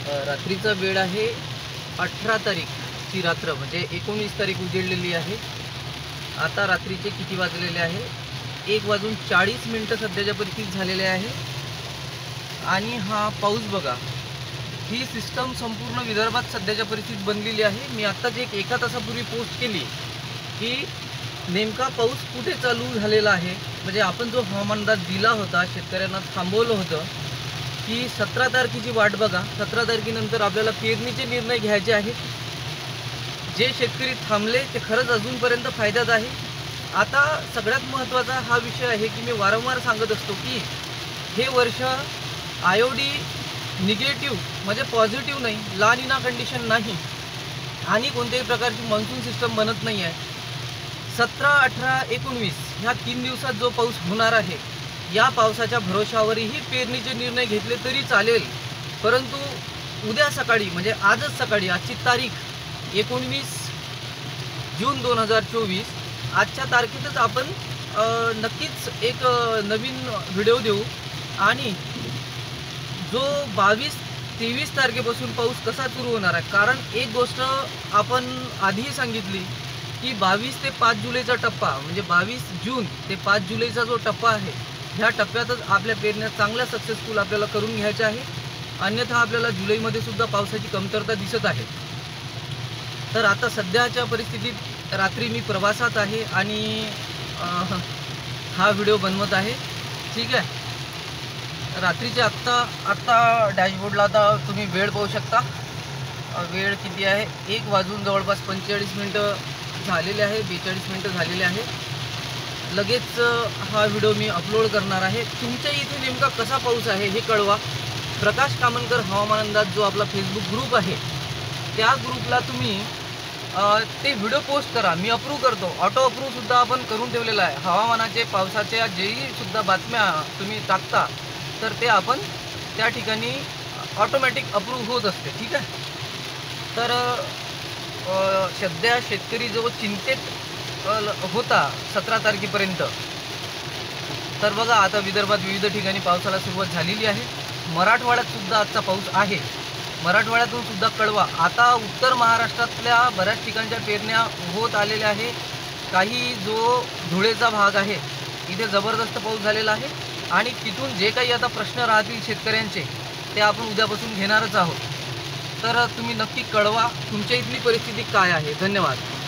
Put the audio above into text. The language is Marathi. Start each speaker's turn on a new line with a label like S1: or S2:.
S1: रात्रीचा वेळ आहे 18 तारीखची रात्र, म्हणजे 19 तारीख उजेडलेली आहे. आता रात्रीचे किती वाजलेले आहे? 1:40 सध्याच्या परिस्थितीत झालेले आहे. आणि हा पाऊस बघा, ही सिस्टम संपूर्ण विदर्भात सध्याच्या परिस्थितीत बनलेली आहे. मी आत्ताच एका तासापूर्वी पोस्ट केली की नेमका पाऊस कुठे चालू झालेला आहे. म्हणजे आपण जो हवामान अंदाज दिला होता, शेतकऱ्यांना थांबवलं होतं की 17 तारखेची वाट बघा, 17 तारखेनंतर आपल्याला पेरणीचे निर्णय घ्यायचे आहेत. जे शेतकरी थांबले ते खरंच अजूनपर्यंत फायद्यात आहे. आता सगळ्यात महत्त्वाचा हा विषय आहे की मी वारंवार सांगत असतो की हे वर्ष आयोडी निगेटिव्ह म्हणजे पॉझिटिव्ह नाही, ला निना कंडिशन नाही आणि कोणत्याही प्रकारची मान्सून सिस्टम बनत नाही आहे. 17, 18, 19 ह्या 3 दिवसात जो पाऊस होणार आहे, या पावसाच्या भरोशावरही पेरणीचे निर्णय घेतले तरी चालेल. परंतु उद्या सकाळी म्हणजे आजच सकाळी, आजची तारीख 19 जून 2024, आजच्या तारखेतच आपण नक्कीच एक नवीन व्हिडिओ देऊ. आणि जो 22-23 तारखेपासून पाऊस कसा सुरू होणार आहे, कारण एक गोष्ट आपण आधीही सांगितली की 22 ते 5 जुलैचा टप्पा, म्हणजे 22 जून ते 5 जुलैचा जो टप्पा आहे, ह्या टप्प्यातच आपल्या पेरण्या चांगल्या सक्सेसफुल आपल्याला करून घ्यायच्या आहे. अन्यथा आपल्याला जुलैमध्ये सुद्धा पावसाची कमतरता दिसत आहे. तर आता सध्याच्या परिस्थितीत रात्री मी प्रवासात आहे आणि हा व्हिडिओ बनवत आहे. ठीक आहे. रात्रीचे आत्ता डॅशबोर्डला आता तुम्ही वेळ पाहू शकता. वेळ किती आहे? 1 वाजून जवळपास 45 झालेले आहे, 42 झालेले आहे. लगेच हा व्हिडिओ मी अपलोड करणार आहे. तुमच्या इथे नेमका कसा पाऊस आहे हे कळवा. प्रकाश कामनकर हवामान अंदाज जो आपला फेसबुक ग्रुप आहे, त्या ग्रुपला तुम्ही ते व्हिडिओ पोस्ट करा. मी अप्रूव्ह करतो. ऑटो अप्रूव्हसुद्धा आपण करून ठेवलेलं आहे. हवामानाचे, पावसाच्या जेही सुद्धा बातम्या तुम्ही टाकता तर ते आपण त्या ठिकाणी ऑटोमॅटिक अप्रूव्ह होत असते. ठीक आहे. तर सध्या शेतकरी जो चिंतेत होता 17 तारखेपर्यंत, तर बघा आता विदर्भात विविध ठिकाणी पावसाला सुरुवात झालेली आहे. मराठवाड्यात सुद्धा आजचा पाऊस आहे. मराठवाड्यातून सुद्धा कळवा. आता उत्तर महाराष्ट्रातल्या बऱ्याच ठिकाणच्या पेरण्या होत आलेल्या आहे. काही जो धुळेचा भाग आहे इथे जबरदस्त पाऊस झालेला आहे आणि तिथून जे काही आता प्रश्न राहतील शेतकऱ्यांचे ते आपण उद्यापासून घेणारच आहोत. तर तुम्ही नक्की कळवा तुमच्या इथली परिस्थिती काय आहे. धन्यवाद.